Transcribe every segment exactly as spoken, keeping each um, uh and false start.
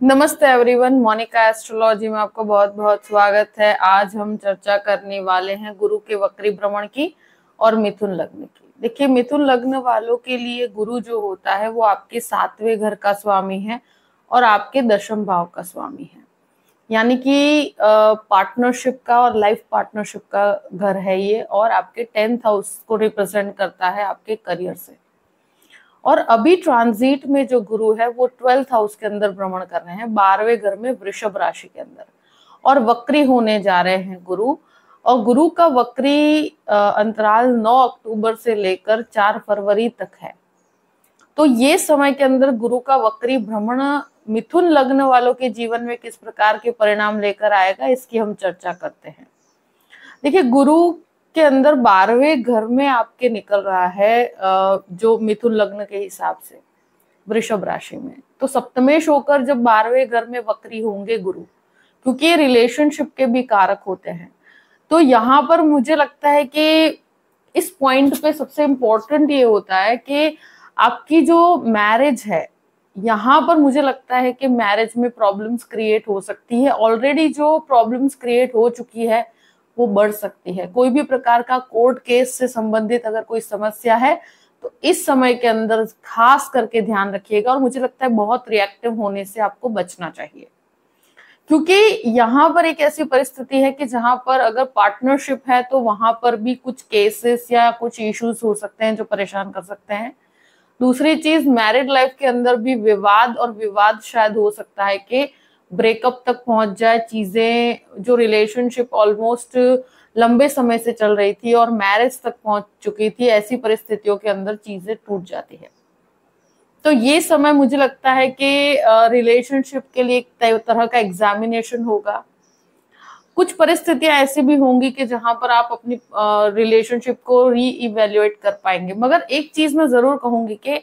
नमस्ते everyone, Monika astrology में आपका बहुत बहुत स्वागत है। आज हम चर्चा करने वाले हैं गुरु के वक्री भ्रमण की और मिथुन लग्न की। देखिए, मिथुन लग्न वालों के लिए गुरु जो होता है वो आपके सातवें घर का स्वामी है और आपके दशम भाव का स्वामी है, यानी कि पार्टनरशिप का और लाइफ पार्टनरशिप का घर है ये, और आपके टेंथ हाउस को रिप्रेजेंट करता है आपके करियर से। और अभी ट्रांजिट में जो गुरु है वो ट्वेल्थ हाउस के अंदर भ्रमण कर रहे हैं, बारहवें घर में वृषभ राशि के अंदर, और वक्री होने जा रहे हैं गुरु। और गुरु का वक्री अंतराल नौ अक्टूबर से लेकर चार फरवरी तक है। तो ये समय के अंदर गुरु का वक्री भ्रमण मिथुन लग्न वालों के जीवन में किस प्रकार के परिणाम लेकर आएगा, इसकी हम चर्चा करते हैं। देखिए, गुरु के अंदर बारहवें घर में आपके निकल रहा है जो मिथुन लग्न के हिसाब से वृषभ राशि में, तो सप्तमेश होकर जब बारहवें घर में वक्री होंगे गुरु, क्योंकि ये रिलेशनशिप के भी कारक होते हैं, तो यहाँ पर मुझे लगता है कि इस पॉइंट पे सबसे इम्पोर्टेंट ये होता है कि आपकी जो मैरिज है, यहाँ पर मुझे लगता है कि मैरिज में प्रॉब्लम्स क्रिएट हो सकती है। ऑलरेडी जो प्रॉब्लम्स क्रिएट हो चुकी है वो बढ़ सकती है। कोई भी प्रकार का कोर्ट केस से संबंधित अगर कोई समस्या है तो इस समय के अंदर खास करके ध्यान रखिएगा, और मुझे लगता है बहुत रिएक्टिव होने से आपको बचना चाहिए, क्योंकि यहाँ पर एक ऐसी परिस्थिति है कि जहां पर अगर पार्टनरशिप है तो वहां पर भी कुछ केसेस या कुछ इश्यूज हो सकते हैं जो परेशान कर सकते हैं। दूसरी चीज, मैरिड लाइफ के अंदर भी विवाद और विवाद शायद हो सकता है कि ब्रेकअप तक पहुंच जाए। चीजें जो रिलेशनशिप ऑलमोस्ट लंबे समय से चल रही थी और मैरिज तक पहुंच चुकी थी, ऐसी परिस्थितियों के अंदर चीजें टूट जाती है। तो ये समय मुझे लगता है कि रिलेशनशिप के लिए एक तरह का एग्जामिनेशन होगा। कुछ परिस्थितियां ऐसी भी होंगी कि जहां पर आप अपनी रिलेशनशिप को री इवेल्युएट कर पाएंगे। मगर एक चीज मैं जरूर कहूंगी कि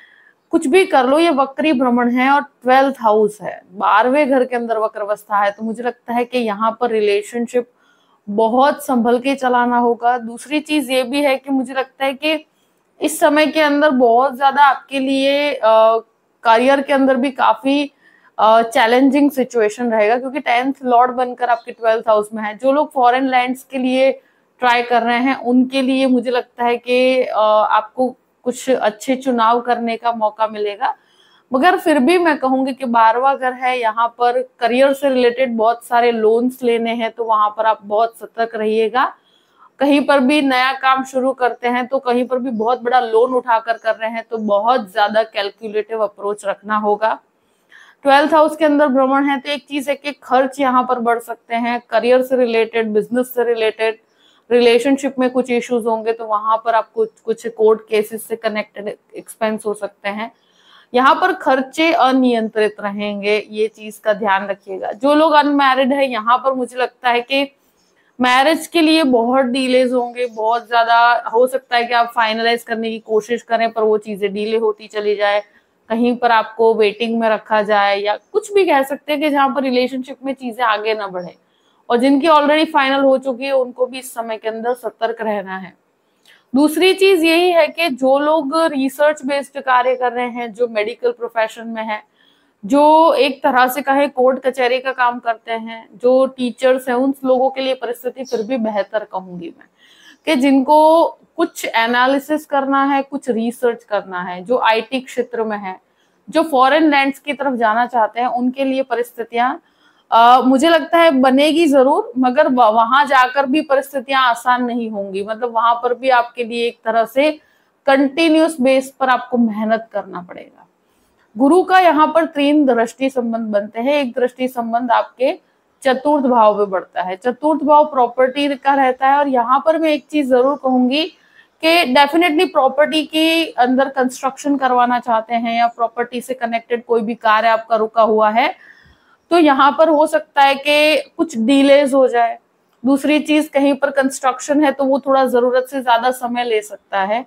कुछ भी कर लो, ये वक्री भ्रमण है और ट्वेल्थ हाउस है, बारहवें घर के अंदर वक्र अवस्था है, तो मुझे लगता है कि यहाँ पर रिलेशनशिप बहुत संभल के चलाना होगा। दूसरी चीज ये भी है कि मुझे लगता है कि इस समय के अंदर बहुत ज्यादा आपके लिए करियर के अंदर भी काफी चैलेंजिंग सिचुएशन रहेगा, क्योंकि टेंथ लॉर्ड बनकर आपके ट्वेल्थ हाउस में है। जो लोग फॉरेन लैंड्स के लिए ट्राई कर रहे हैं उनके लिए मुझे लगता है कि आपको कुछ अच्छे चुनाव करने का मौका मिलेगा। मगर फिर भी मैं कहूंगी कि बारहवां घर है, यहाँ पर करियर से रिलेटेड बहुत सारे लोन्स लेने हैं, तो वहां पर आप बहुत सतर्क रहिएगा। कहीं पर भी नया काम शुरू करते हैं तो कहीं पर भी बहुत बड़ा लोन उठाकर कर रहे हैं तो बहुत ज्यादा कैलकुलेटिव अप्रोच रखना होगा। ट्वेल्थ हाउस के अंदर भ्रमण है तो एक चीज है कि खर्च यहाँ पर बढ़ सकते हैं। करियर से रिलेटेड, बिजनेस से रिलेटेड, रिलेशनशिप में कुछ इश्यूज होंगे तो वहां पर आपको कुछ कोर्ट केसेस से कनेक्टेड एक्सपेंस हो सकते हैं। यहाँ पर खर्चे अनियंत्रित रहेंगे, ये चीज का ध्यान रखिएगा। जो लोग अनमैरिड है, यहाँ पर मुझे लगता है कि मैरिज के लिए बहुत डिलेज होंगे। बहुत ज्यादा हो सकता है कि आप फाइनलाइज करने की कोशिश करें पर वो चीजें डिले होती चली जाए, कहीं पर आपको वेटिंग में रखा जाए, या कुछ भी कह सकते हैं कि जहां पर रिलेशनशिप में चीजें आगे ना बढ़े। और जिनकी ऑलरेडी फाइनल हो चुकी है उनको भी इस समय के अंदर सतर्क रहना है। दूसरी चीज यही है कि जो लोग रिसर्च बेस्ड कार्य कर रहे हैं, जो मेडिकल प्रोफेशन में है, जो एक तरह से कहे कोर्ट कचहरी का काम करते हैं, जो टीचर्स हैं, उन लोगों के लिए परिस्थिति फिर भी बेहतर कहूंगी मैं, कि जिनको कुछ एनालिसिस करना है, कुछ रिसर्च करना है, जो आईटी क्षेत्र में है, जो फॉरेन लैंड्स की तरफ जाना चाहते हैं, उनके लिए परिस्थितियां Uh, मुझे लगता है बनेगी जरूर, मगर वहां जाकर भी परिस्थितियां आसान नहीं होंगी। मतलब वहां पर भी आपके लिए एक तरह से कंटिन्यूस बेस पर आपको मेहनत करना पड़ेगा। गुरु का यहाँ पर तीन दृष्टि संबंध बनते हैं। एक दृष्टि संबंध आपके चतुर्थ भाव में बढ़ता है, चतुर्थ भाव प्रॉपर्टी का रहता है। और यहाँ पर मैं एक चीज जरूर कहूंगी कि डेफिनेटली प्रॉपर्टी के अंदर कंस्ट्रक्शन करवाना चाहते हैं या प्रॉपर्टी से कनेक्टेड कोई भी कार्य आपका रुका हुआ है तो यहाँ पर हो सकता है कि कुछ डिलेज हो जाए। दूसरी चीज, कहीं पर कंस्ट्रक्शन है तो वो थोड़ा जरूरत से ज्यादा समय ले सकता है।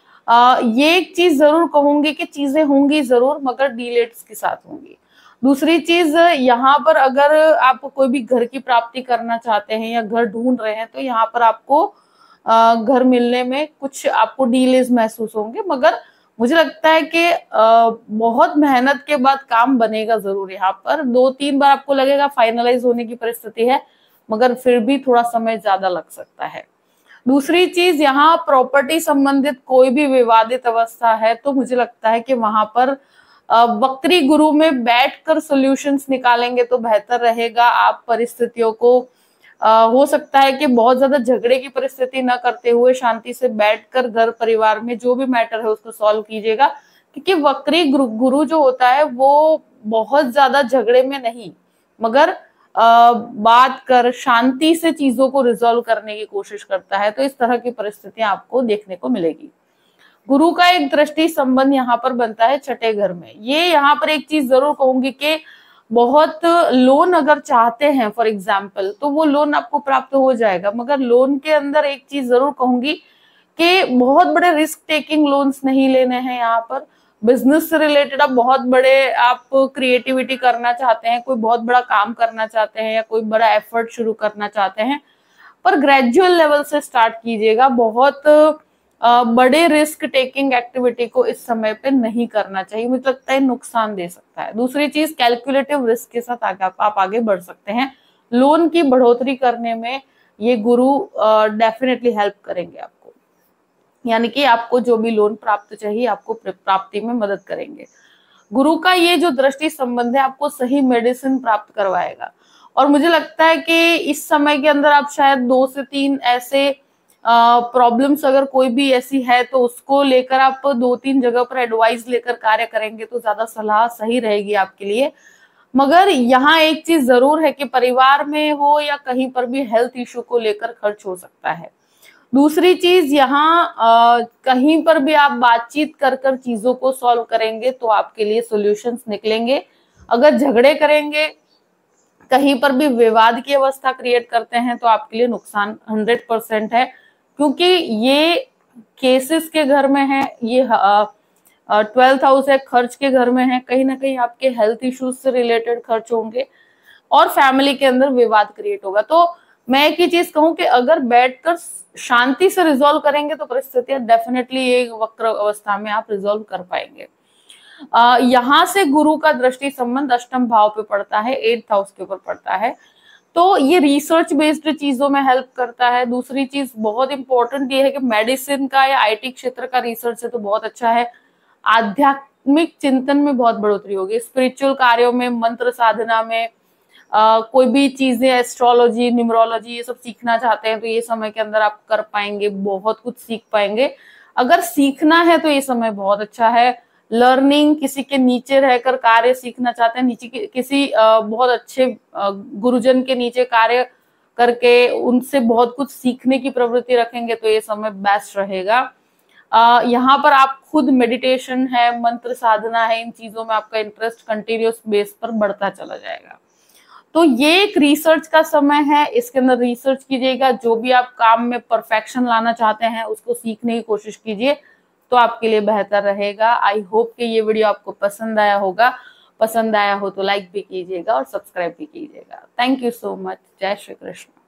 आ, ये एक चीज जरूर कहूंगी कि चीजें होंगी जरूर, मगर डिलेट्स के साथ होंगी। दूसरी चीज, यहाँ पर अगर आप कोई भी घर की प्राप्ति करना चाहते हैं या घर ढूंढ रहे हैं तो यहाँ पर आपको आ, घर मिलने में कुछ आपको डिलेज महसूस होंगे, मगर मुझे लगता है कि बहुत मेहनत के बाद काम बनेगा जरूर। यहाँ पर दो तीन बार आपको लगेगा फाइनलाइज होने की परिस्थिति है, मगर फिर भी थोड़ा समय ज्यादा लग सकता है। दूसरी चीज, यहाँ प्रॉपर्टी संबंधित कोई भी विवादित अवस्था है तो मुझे लगता है कि वहां पर वक्री गुरु में बैठकर सॉल्यूशंस निकालेंगे तो बेहतर रहेगा। आप परिस्थितियों को आ, हो सकता है कि बहुत ज्यादा झगड़े की परिस्थिति न करते हुए शांति से बैठकर घर परिवार में जो भी मैटर है उसको सॉल्व कीजिएगा, क्योंकि वक्री गुरु, गुरु जो होता है वो बहुत ज्यादा झगड़े में नहीं, मगर आ, बात कर शांति से चीजों को रिजॉल्व करने की कोशिश करता है। तो इस तरह की परिस्थितियां आपको देखने को मिलेगी। गुरु का एक दृष्टि संबंध यहाँ पर बनता है छठे घर में। ये यहाँ पर एक चीज जरूर कहूंगी कि बहुत लोन अगर चाहते हैं फॉर एग्जाम्पल तो वो लोन आपको प्राप्त हो जाएगा, मगर लोन के अंदर एक चीज जरूर कहूंगी कि बहुत बड़े रिस्क टेकिंग लोन्स नहीं लेने हैं। यहाँ पर बिजनेस से रिलेटेड आप बहुत बड़े आप क्रिएटिविटी करना चाहते हैं, कोई बहुत बड़ा काम करना चाहते हैं या कोई बड़ा एफर्ट शुरू करना चाहते हैं, पर ग्रेजुअल लेवल से स्टार्ट कीजिएगा। बहुत बड़े रिस्क टेकिंग एक्टिविटी को इस समय पे नहीं करना चाहिए, मुझे लगता है नुकसान दे सकता है। दूसरी चीज, कैलकुलेटिव रिस्क के साथ आगे आप, आप आगे बढ़ सकते हैं। लोन की बढ़ोतरी करने में ये गुरु डेफिनेटली हेल्प करेंगे आपको, यानी कि आपको जो भी लोन प्राप्त चाहिए आपको प्राप्ति में मदद करेंगे। गुरु का ये जो दृष्टि संबंध है आपको सही मेडिसिन प्राप्त करवाएगा। और मुझे लगता है कि इस समय के अंदर आप शायद दो से तीन ऐसे प्रॉब्लम्स अगर कोई भी ऐसी है तो उसको लेकर आप दो तीन जगह पर एडवाइस लेकर कार्य करेंगे तो ज्यादा सलाह सही रहेगी आपके लिए। मगर यहाँ एक चीज जरूर है कि परिवार में हो या कहीं पर भी हेल्थ इश्यू को लेकर खर्च हो सकता है। दूसरी चीज, यहाँ कहीं पर भी आप बातचीत कर कर चीजों को सॉल्व करेंगे तो आपके लिए सॉल्यूशंस निकलेंगे। अगर झगड़े करेंगे, कहीं पर भी विवाद की अवस्था क्रिएट करते हैं तो आपके लिए नुकसान हंड्रेड परसेंट है, क्योंकि ये केसेस के घर में है, ये ट्वेल्थ हाउस है, खर्च के घर में है, कहीं ना कहीं आपके हेल्थ इश्यूज से रिलेटेड खर्च होंगे और फैमिली के अंदर विवाद क्रिएट होगा। तो मैं एक ही चीज कहूं कि अगर बैठकर शांति से रिजॉल्व करेंगे तो परिस्थितियां डेफिनेटली एक वक्र अवस्था में आप रिजॉल्व कर पाएंगे। आ, यहाँ से गुरु का दृष्टि संबंध अष्टम भाव पे पड़ता है, एट्थ हाउस के ऊपर पड़ता है, तो ये रिसर्च बेस्ड चीजों में हेल्प करता है। दूसरी चीज बहुत इंपॉर्टेंट ये है कि मेडिसिन का या आईटी क्षेत्र का रिसर्च है तो बहुत अच्छा है। आध्यात्मिक चिंतन में बहुत बढ़ोतरी होगी, स्पिरिचुअल कार्यों में, मंत्र साधना में, आ, कोई भी चीजें एस्ट्रोलॉजी, न्यूमरोलॉजी ये सब सीखना चाहते हैं तो ये समय के अंदर आप कर पाएंगे, बहुत कुछ सीख पाएंगे। अगर सीखना है तो ये समय बहुत अच्छा है। लर्निंग, किसी के नीचे रहकर कार्य सीखना चाहते हैं, नीचे किसी बहुत अच्छे गुरुजन के नीचे कार्य करके उनसे बहुत कुछ सीखने की प्रवृत्ति रखेंगे तो ये समय बेस्ट रहेगा। यहाँ पर आप खुद मेडिटेशन है, मंत्र साधना है, इन चीजों में आपका इंटरेस्ट कंटिन्यूस बेस पर बढ़ता चला जाएगा। तो ये एक रिसर्च का समय है, इसके अंदर रिसर्च कीजिएगा। जो भी आप काम में परफेक्शन लाना चाहते हैं उसको सीखने की कोशिश कीजिए तो आपके लिए बेहतर रहेगा। आई होप कि ये वीडियो आपको पसंद आया होगा। पसंद आया हो तो लाइक भी कीजिएगा और सब्सक्राइब भी कीजिएगा। Thank you so much. जय श्री कृष्ण।